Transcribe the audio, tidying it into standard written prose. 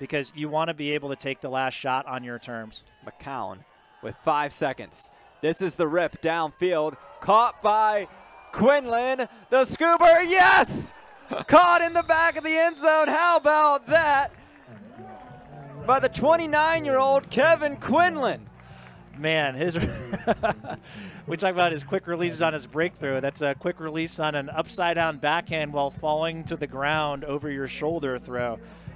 because you want to be able to take the last shot on your terms. McCown with 5 seconds. This is the rip downfield, caught by Quinlan. The scooper, yes! Caught in the back of the end zone. How about that? By the 29-year-old Kevin Quinlan. Man, we talk about his quick releases on his breakthrough. That's a quick release on an upside-down backhand while falling to the ground over your shoulder throw.